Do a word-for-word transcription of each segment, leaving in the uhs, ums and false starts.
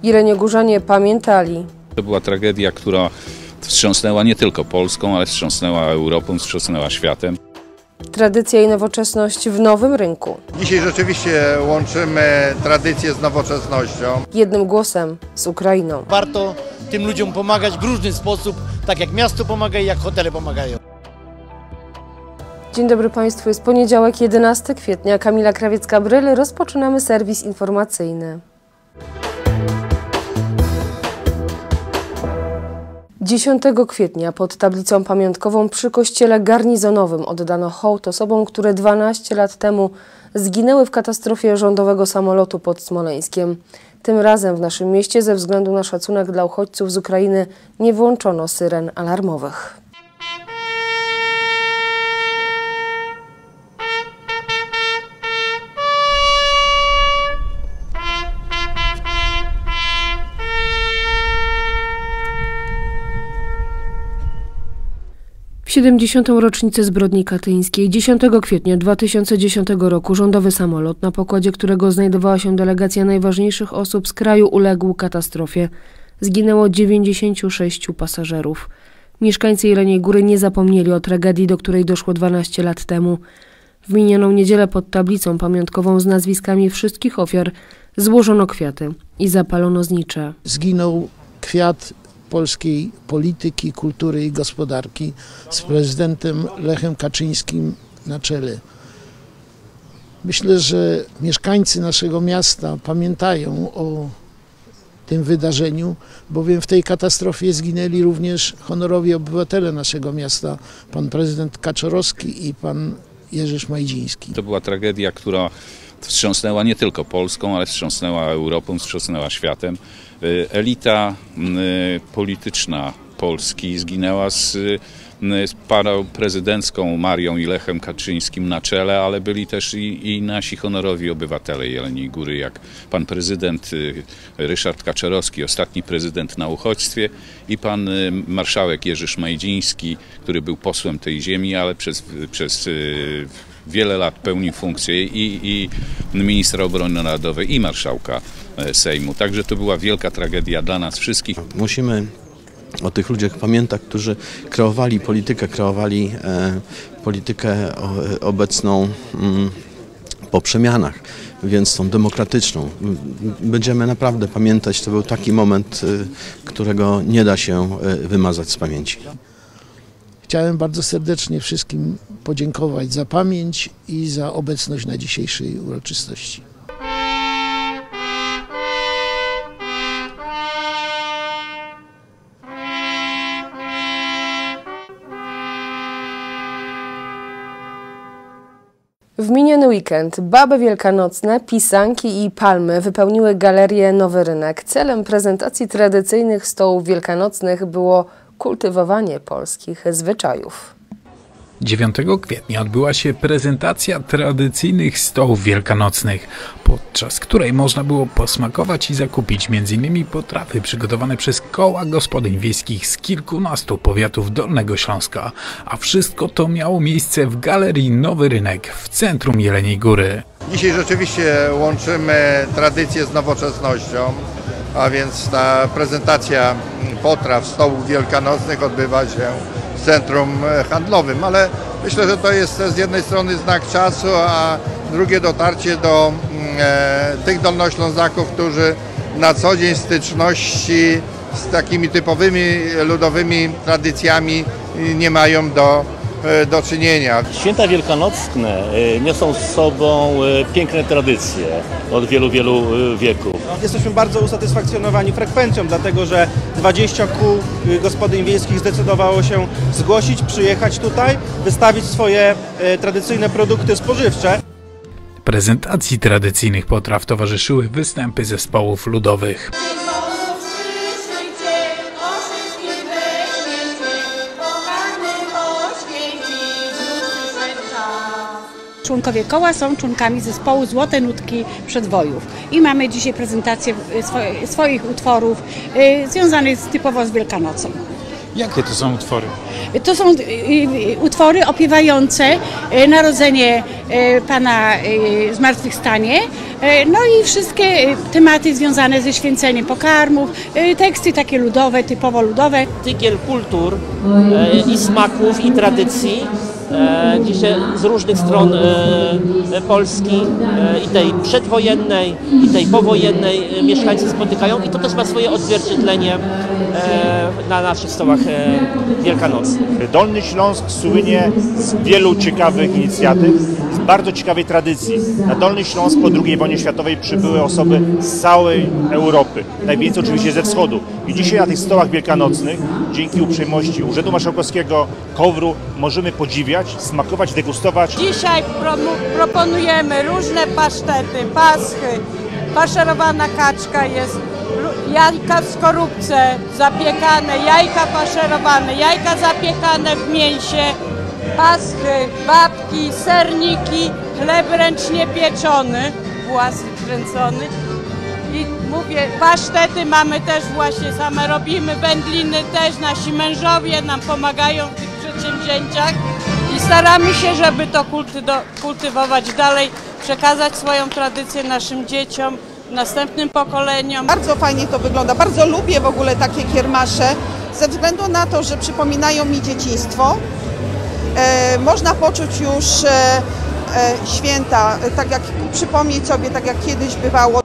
Jeleniogórzanie pamiętali. To była tragedia, która wstrząsnęła nie tylko Polską, ale wstrząsnęła Europą, wstrząsnęła światem. Tradycja i nowoczesność w Nowym Rynku. Dzisiaj rzeczywiście łączymy tradycję z nowoczesnością. Jednym głosem z Ukrainą. Warto tym ludziom pomagać w różny sposób, tak jak miasto pomaga i jak hotele pomagają. Dzień dobry Państwu, jest poniedziałek, jedenastego kwietnia. Kamila Krawiecka-Bryl, rozpoczynamy serwis informacyjny. dziesiątego kwietnia pod tablicą pamiątkową przy kościele garnizonowym oddano hołd osobom, które dwanaście lat temu zginęły w katastrofie rządowego samolotu pod Smoleńskiem. Tym razem w naszym mieście ze względu na szacunek dla uchodźców z Ukrainy nie włączono syren alarmowych. W siedemdziesiątą rocznicę zbrodni katyńskiej, dziesiątego kwietnia dwa tysiące dziesiątego roku, rządowy samolot, na pokładzie którego znajdowała się delegacja najważniejszych osób z kraju, uległ katastrofie. Zginęło dziewięćdziesięciu sześciu pasażerów. Mieszkańcy Jeleniej Góry nie zapomnieli o tragedii, do której doszło dwanaście lat temu. W minioną niedzielę pod tablicą pamiątkową z nazwiskami wszystkich ofiar złożono kwiaty i zapalono znicze. Zginął kwiat polskiej polityki, kultury i gospodarki z prezydentem Lechem Kaczyńskim na czele. Myślę, że mieszkańcy naszego miasta pamiętają o tym wydarzeniu, bowiem w tej katastrofie zginęli również honorowi obywatele naszego miasta, pan prezydent Kaczorowski i pan Jerzy Szmajdziński. To była tragedia, która wstrząsnęła nie tylko Polską, ale wstrząsnęła Europą, wstrząsnęła światem. Elita polityczna Polski zginęła z, z parą prezydencką Marią i Lechem Kaczyńskim na czele, ale byli też i, i nasi honorowi obywatele Jeleniej Góry, jak pan prezydent Ryszard Kaczorowski, ostatni prezydent na uchodźstwie, i pan marszałek Jerzy Szmajdziński, który był posłem tej ziemi, ale przez, przez wiele lat pełnił funkcję i, i ministra obrony narodowej, i marszałka Sejmu. Także to była wielka tragedia dla nas wszystkich. Musimy o tych ludziach pamiętać, którzy kreowali politykę, kreowali e, politykę o, obecną mm, po przemianach, więc tą demokratyczną. Będziemy naprawdę pamiętać, to był taki moment, y, którego nie da się y, wymazać z pamięci. Chciałem bardzo serdecznie wszystkim podziękować za pamięć i za obecność na dzisiejszej uroczystości. W miniony weekend baby wielkanocne, pisanki i palmy wypełniły galerię Nowy Rynek. Celem prezentacji tradycyjnych stołów wielkanocnych było kultywowanie polskich zwyczajów. dziewiątego kwietnia odbyła się prezentacja tradycyjnych stołów wielkanocnych, podczas której można było posmakować i zakupić między innymi potrawy przygotowane przez koła gospodyń wiejskich z kilkunastu powiatów Dolnego Śląska, a wszystko to miało miejsce w Galerii Nowy Rynek w centrum Jeleniej Góry. Dzisiaj rzeczywiście łączymy tradycję z nowoczesnością, a więc ta prezentacja potraw, stołów wielkanocnych odbywa się w centrum handlowym, ale myślę, że to jest z jednej strony znak czasu, a drugie dotarcie do e, tych dolnoślązaków, którzy na co dzień styczności z takimi typowymi ludowymi tradycjami nie mają do, e, do czynienia. Święta wielkanocne niosą z sobą piękne tradycje od wielu, wielu wieków. Jesteśmy bardzo usatysfakcjonowani frekwencją, dlatego że dwadzieścia kół gospodyń wiejskich zdecydowało się zgłosić, przyjechać tutaj, wystawić swoje e, tradycyjne produkty spożywcze. Prezentacji tradycyjnych potraw towarzyszyły występy zespołów ludowych. Członkowie koła są członkami zespołu Złote Nutki Przedwojów i mamy dzisiaj prezentację swoich, swoich utworów y, związanych z, typowo z Wielkanocą. Jakie to są utwory? To są utwory opiewające narodzenie Pana zmartwychwstanie, No i wszystkie tematy związane ze święceniem pokarmów, teksty takie ludowe, typowo ludowe. Tygiel kultur i smaków i tradycji. Dzisiaj z różnych stron Polski, i tej przedwojennej, i tej powojennej mieszkańcy spotykają i to też ma swoje odzwierciedlenie na naszych stołach wielkanocnych. Dolny Śląsk słynie z wielu ciekawych inicjatyw, z bardzo ciekawej tradycji. Na Dolny Śląsk po drugiej wojnie światowej przybyły osoby z całej Europy, najwięcej oczywiście ze wschodu. I dzisiaj na tych stołach wielkanocnych, dzięki uprzejmości Urzędu Marszałkowskiego, Kowru, możemy podziwiać, smakować, degustować. Dzisiaj pro, proponujemy różne pasztety, paschy, faszerowana kaczka jest, jajka w skorupce zapiekane, jajka faszerowane, jajka zapiekane w mięsie, paschy, babki, serniki, chleb ręcznie pieczony, własny kręcony. I mówię, pasztety mamy też właśnie same robimy, wędliny też, nasi mężowie nam pomagają w tych przedsięwzięciach i staramy się, żeby to kulty do, kultywować dalej, przekazać swoją tradycję naszym dzieciom, następnym pokoleniom. Bardzo fajnie to wygląda, bardzo lubię w ogóle takie kiermasze, ze względu na to, że przypominają mi dzieciństwo. E, można poczuć już e, e, święta, tak jak przypomnieć sobie, tak jak kiedyś bywało.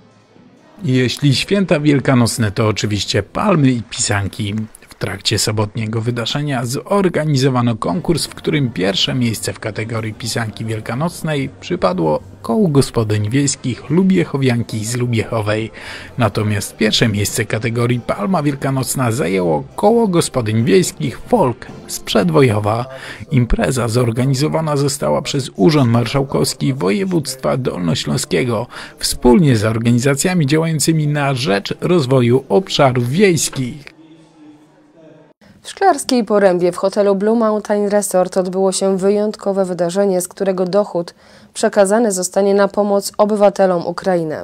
Jeśli święta wielkanocne, to oczywiście palmy i pisanki. W trakcie sobotniego wydarzenia zorganizowano konkurs, w którym pierwsze miejsce w kategorii pisanki wielkanocnej przypadło kołu gospodyń wiejskich Lubiechowianki z Lubiechowej. Natomiast pierwsze miejsce kategorii palma wielkanocna zajęło koło gospodyń wiejskich Folk z Przedwojowa. Impreza zorganizowana została przez Urząd Marszałkowski Województwa Dolnośląskiego wspólnie z organizacjami działającymi na rzecz rozwoju obszarów wiejskich. W Szklarskiej Porębie w hotelu Blue Mountain Resort odbyło się wyjątkowe wydarzenie, z którego dochód przekazany zostanie na pomoc obywatelom Ukrainy.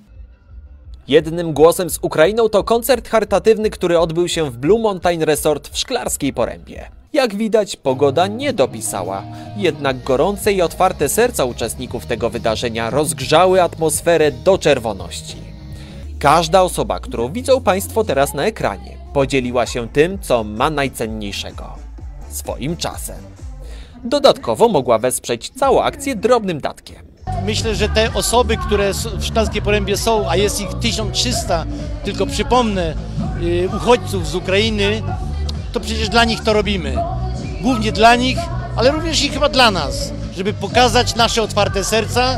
Jednym głosem z Ukrainą to koncert charytatywny, który odbył się w Blue Mountain Resort w Szklarskiej Porębie. Jak widać, pogoda nie dopisała, jednak gorące i otwarte serca uczestników tego wydarzenia rozgrzały atmosferę do czerwoności. Każda osoba, którą widzą Państwo teraz na ekranie, podzieliła się tym, co ma najcenniejszego – swoim czasem. Dodatkowo mogła wesprzeć całą akcję drobnym datkiem. Myślę, że te osoby, które w Szklarskiej Porębie są, a jest ich tysiąc trzysta, tylko przypomnę, uchodźców z Ukrainy, to przecież dla nich to robimy. Głównie dla nich, ale również i chyba dla nas, żeby pokazać nasze otwarte serca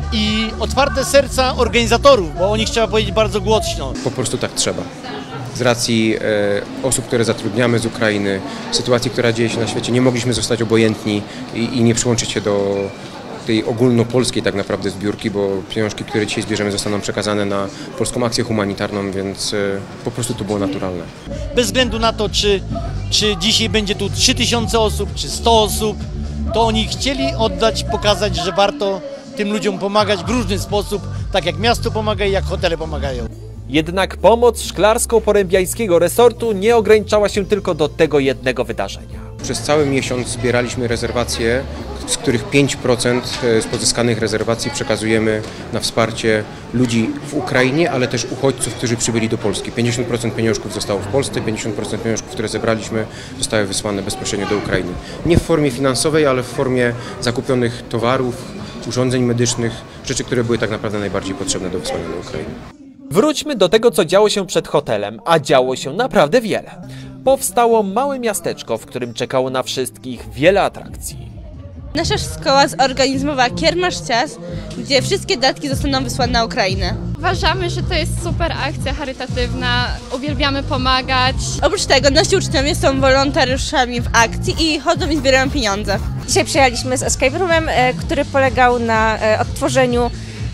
i otwarte serca organizatorów, bo o nich trzeba powiedzieć bardzo głośno. Po prostu tak trzeba. Z racji e, osób, które zatrudniamy z Ukrainy, sytuacji, która dzieje się na świecie, nie mogliśmy zostać obojętni i, i nie przyłączyć się do tej ogólnopolskiej tak naprawdę zbiórki, bo pieniążki, które dzisiaj zbierzemy, zostaną przekazane na polską akcję humanitarną, więc e, po prostu to było naturalne. Bez względu na to, czy, czy dzisiaj będzie tu trzy tysiące osób, czy sto osób, to oni chcieli oddać, pokazać, że warto tym ludziom pomagać w różny sposób, tak jak miasto pomaga i jak hotele pomagają. Jednak pomoc Szklarsko-Porębiańskiego Resortu nie ograniczała się tylko do tego jednego wydarzenia. Przez cały miesiąc zbieraliśmy rezerwacje, z których pięć procent z pozyskanych rezerwacji przekazujemy na wsparcie ludzi w Ukrainie, ale też uchodźców, którzy przybyli do Polski. pięćdziesiąt procent pieniążków zostało w Polsce, pięćdziesiąt procent pieniążków, które zebraliśmy, zostały wysłane bezpośrednio do Ukrainy. Nie w formie finansowej, ale w formie zakupionych towarów, urządzeń medycznych, rzeczy, które były tak naprawdę najbardziej potrzebne do wysłania do Ukrainy. Wróćmy do tego, co działo się przed hotelem, a działo się naprawdę wiele. Powstało małe miasteczko, w którym czekało na wszystkich wiele atrakcji. Nasza szkoła zorganizowała kiermasz ciast, gdzie wszystkie datki zostaną wysłane na Ukrainę. Uważamy, że to jest super akcja charytatywna, uwielbiamy pomagać. Oprócz tego nasi uczniowie są wolontariuszami w akcji i chodzą i zbierają pieniądze. Dzisiaj przyjechaliśmy z escape roomem, który polegał na odtworzeniu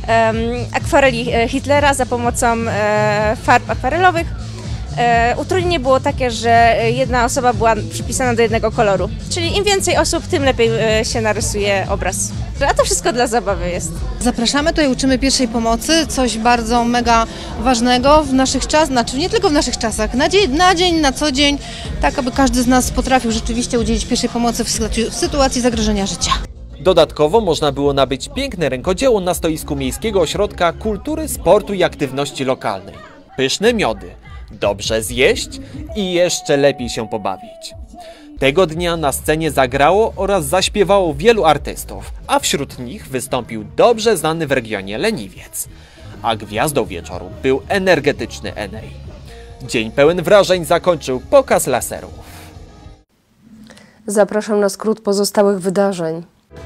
akwareli Hitlera za pomocą farb akwarelowych. Utrudnienie było takie, że jedna osoba była przypisana do jednego koloru. Czyli im więcej osób, tym lepiej się narysuje obraz. A to wszystko dla zabawy jest. Zapraszamy, tutaj uczymy pierwszej pomocy, coś bardzo mega ważnego w naszych czasach, znaczy nie tylko w naszych czasach, na dzień, na dzień, na co dzień, tak aby każdy z nas potrafił rzeczywiście udzielić pierwszej pomocy w sytuacji zagrożenia życia. Dodatkowo można było nabyć piękne rękodzieło na stoisku Miejskiego Ośrodka Kultury, Sportu i Aktywności Lokalnej. Pyszne miody, dobrze zjeść i jeszcze lepiej się pobawić. Tego dnia na scenie zagrało oraz zaśpiewało wielu artystów, a wśród nich wystąpił dobrze znany w regionie leniwiec. A gwiazdą wieczoru był energetyczny Enej. Dzień pełen wrażeń zakończył pokaz laserów. Zapraszam na skrót pozostałych wydarzeń.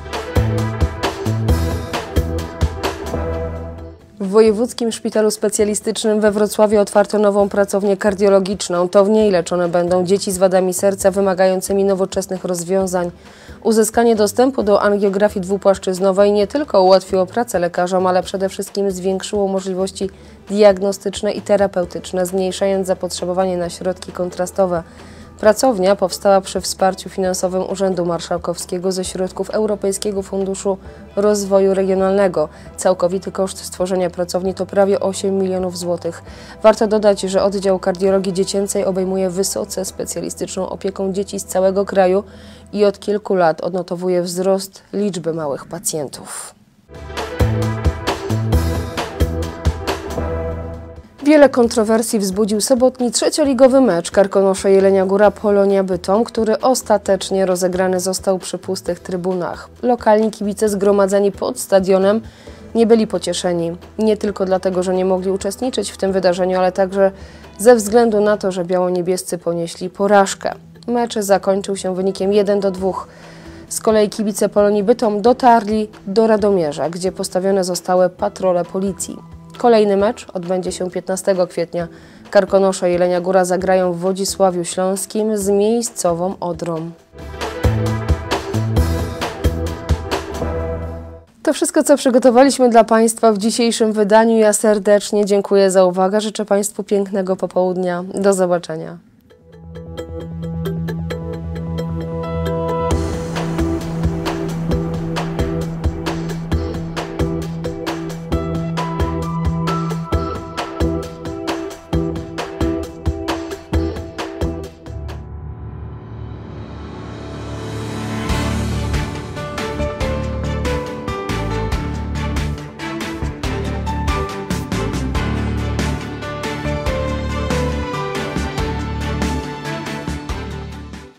W Wojewódzkim Szpitalu Specjalistycznym we Wrocławiu otwarto nową pracownię kardiologiczną. To w niej leczone będą dzieci z wadami serca wymagającymi nowoczesnych rozwiązań. Uzyskanie dostępu do angiografii dwupłaszczyznowej nie tylko ułatwiło pracę lekarzom, ale przede wszystkim zwiększyło możliwości diagnostyczne i terapeutyczne, zmniejszając zapotrzebowanie na środki kontrastowe. Pracownia powstała przy wsparciu finansowym Urzędu Marszałkowskiego ze środków Europejskiego Funduszu Rozwoju Regionalnego. Całkowity koszt stworzenia pracowni to prawie osiem milionów złotych. Warto dodać, że oddział kardiologii dziecięcej obejmuje wysoce specjalistyczną opieką dzieci z całego kraju i od kilku lat odnotowuje wzrost liczby małych pacjentów. Wiele kontrowersji wzbudził sobotni trzecioligowy mecz Karkonosze Jelenia Góra Polonia Bytom, który ostatecznie rozegrany został przy pustych trybunach. Lokalni kibice zgromadzeni pod stadionem nie byli pocieszeni. Nie tylko dlatego, że nie mogli uczestniczyć w tym wydarzeniu, ale także ze względu na to, że biało-niebiescy ponieśli porażkę. Mecz zakończył się wynikiem jeden do dwóch. Z kolei kibice Polonii Bytom dotarli do Radomierza, gdzie postawione zostały patrole policji. Kolejny mecz odbędzie się piętnastego kwietnia. Karkonosze Jelenia Góra zagrają w Wodzisławiu Śląskim z miejscową Odrą. To wszystko, co przygotowaliśmy dla Państwa w dzisiejszym wydaniu. Ja serdecznie dziękuję za uwagę. Życzę Państwu pięknego popołudnia. Do zobaczenia.